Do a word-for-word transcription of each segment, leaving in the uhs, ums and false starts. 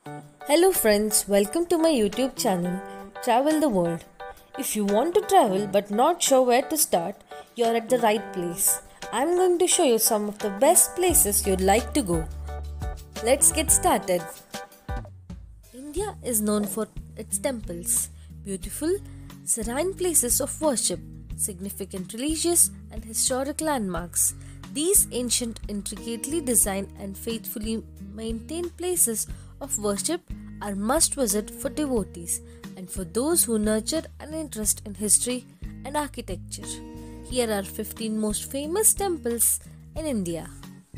Hello friends, welcome to my YouTube channel Travel the World. If you want to travel but not sure where to start, you're at the right place. I'm going to show you some of the best places you'd like to go. Let's get started. India is known for its temples, beautiful, serene places of worship, significant religious and historic landmarks. These ancient, intricately designed and faithfully maintained places of worship are must visit for devotees and for those who nurture an interest in history and architecture. Here are fifteen most famous temples in India.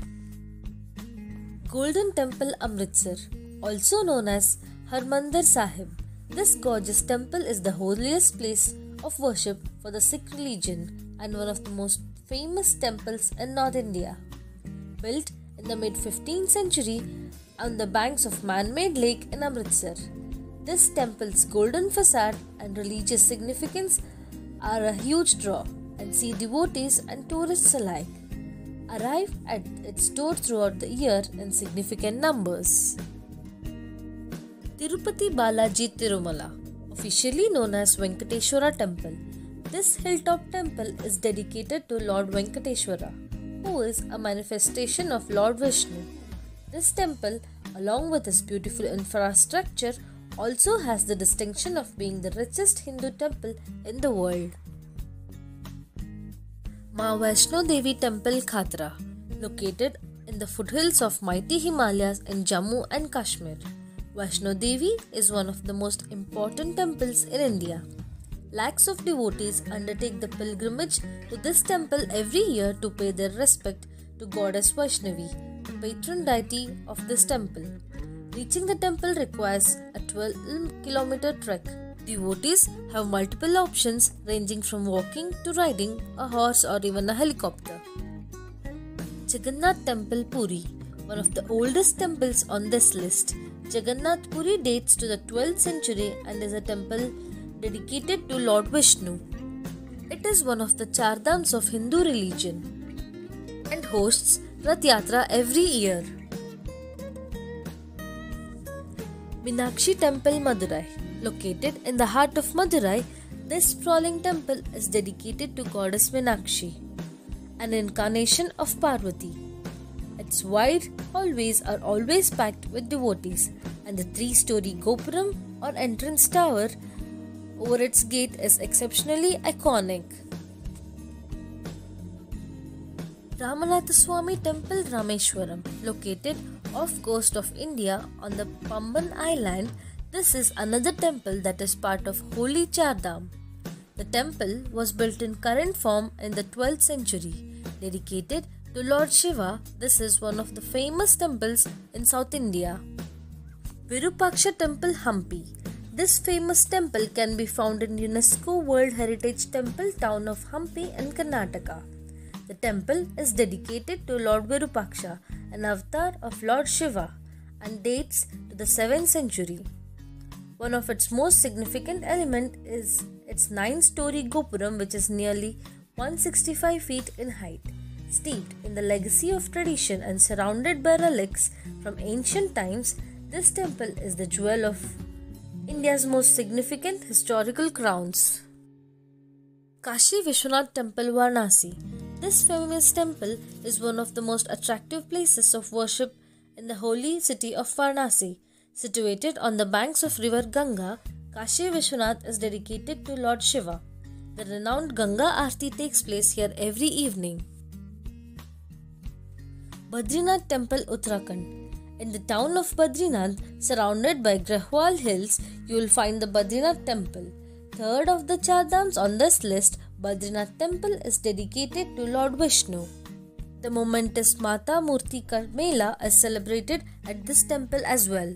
Golden Temple Amritsar, also known as Harmandir Sahib. This gorgeous temple is the holiest place of worship for the Sikh religion and one of the most famous temples in North India. Built in the mid fifteenth century on the banks of man-made lake in Amritsar, this temple's golden facade and religious significance are a huge draw and see devotees and tourists alike arrive at its door throughout the year in significant numbers. Tirupati Balaji Tirumala, officially known as Venkateshwara Temple. This hilltop temple is dedicated to Lord Venkateshwara, who is a manifestation of Lord Vishnu. This temple, along with its beautiful infrastructure, also has the distinction of being the richest Hindu temple in the world. Ma Vaishno Devi Temple Khatra, located in the foothills of mighty Himalayas in Jammu and Kashmir. Vaishno Devi is one of the most important temples in India. Lakhs of devotees undertake the pilgrimage to this temple every year to pay their respect to Goddess Vaishnavi, the patron deity of this temple. Reaching the temple requires a twelve kilometer trek. Devotees have multiple options ranging from walking to riding a horse or even a helicopter. Jagannath Temple Puri, one of the oldest temples on this list. Jagannath Puri dates to the twelfth century and is a temple dedicated to Lord Vishnu. It is one of the Char Dhams of Hindu religion and hosts Rath Yatra every year. Meenakshi Temple Madurai, located in the heart of Madurai, this sprawling temple is dedicated to Goddess Meenakshi, an incarnation of Parvati. Its wide hallways are always packed with devotees, and the three-story Gopuram or entrance tower over its gate is exceptionally iconic. Ramanathaswamy Temple Rameshwaram, located off coast of India on the Pamban Island, this is another temple that is part of Holy Char Dham. The temple was built in current form in the twelfth century. Dedicated to Lord Shiva, this is one of the famous temples in South India. Virupaksha Temple Hampi. This famous temple can be found in UNESCO World Heritage Temple town of Hampi in Karnataka. The temple is dedicated to Lord Virupaksha, an avatar of Lord Shiva, and dates to the seventh century. One of its most significant elements is its nine-story Gopuram, which is nearly one hundred sixty-five feet in height. Steeped in the legacy of tradition and surrounded by relics from ancient times, this temple is the jewel of India's most significant historical crowns. Kashi Vishwanath Temple Varanasi. This famous temple is one of the most attractive places of worship in the holy city of Varanasi. Situated on the banks of river Ganga, Kashi Vishwanath is dedicated to Lord Shiva. The renowned Ganga Aarti takes place here every evening. Badrinath Temple Uttarakhand. In the town of Badrinath, surrounded by Grahwal Hills, you will find the Badrinath Temple. Third of the Char Dhams on this list, Badrinath Temple is dedicated to Lord Vishnu. The momentous Mata Murti Mela is celebrated at this temple as well.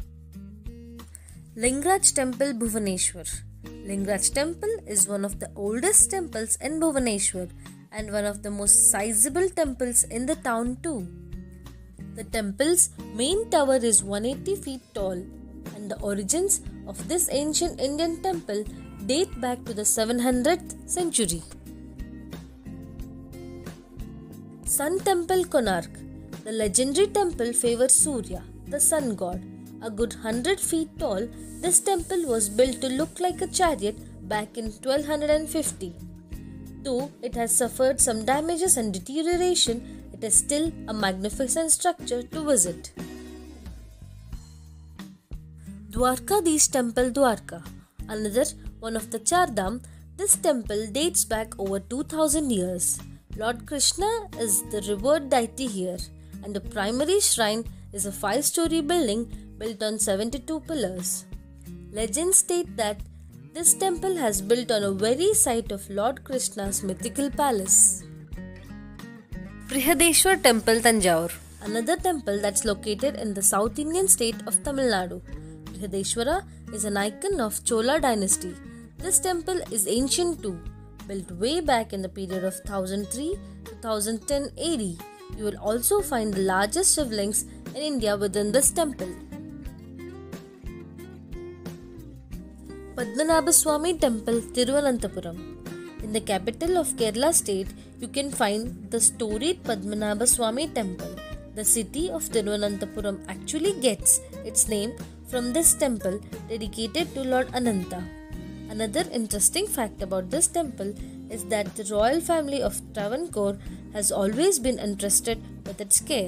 Lingaraj Temple Bhubaneswar. Lingaraj Temple is one of the oldest temples in Bhubaneswar and one of the most sizable temples in the town too. The temple's main tower is one hundred eighty feet tall, and the origins of this ancient Indian temple date back to the seven hundredth century. Sun Temple Konark. The legendary temple favors Surya, the sun god. A good hundred feet tall, this temple was built to look like a chariot back in twelve fifty. Though it has suffered some damages and deterioration, it is still a magnificent structure to visit. Dwarkadhish Temple, Dwarka. Another one of the Char Dham, this temple dates back over two thousand years. Lord Krishna is the revered deity here, and the primary shrine is a five-story building built on seventy-two pillars. Legends state that this temple has built on a very site of Lord Krishna's mythical palace. Brihadeshwar Temple, Tanjore. Another temple that's located in the South Indian state of Tamil Nadu. Brihadeshwara is an icon of Chola dynasty. This temple is ancient too, built way back in the period of one thousand three to one thousand ten A D. You will also find the largest shivlings in India within this temple. Padmanabhaswamy Temple, Thiruvananthapuram. In the capital of Kerala state, you can find the storied Padmanabhaswamy Temple. The city of Thiruvananthapuram actually gets its name from this temple dedicated to Lord Ananta. Another interesting fact about this temple is that the royal family of Travancore has always been entrusted with its care.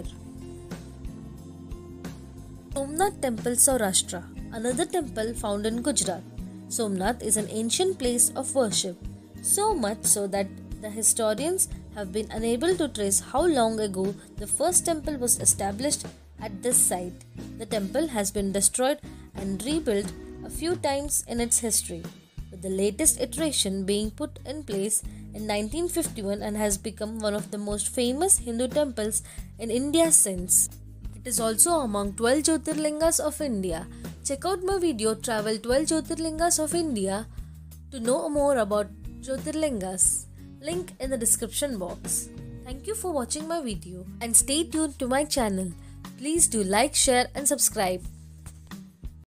Somnath Temple, Saurashtra. Another temple found in Gujarat. Somnath is an ancient place of worship, so much so that the historians have been unable to trace how long ago the first temple was established at this site. The temple has been destroyed and rebuilt a few times in its history, with the latest iteration being put in place in nineteen fifty-one and has become one of the most famous Hindu temples in India since. It is also among twelve Jyotirlingas of India. Check out my video Travel twelve Jyotirlingas of India to know more about Jyotirlingas. Link in the description box. Thank you for watching my video and stay tuned to my channel. Please do like, share and subscribe.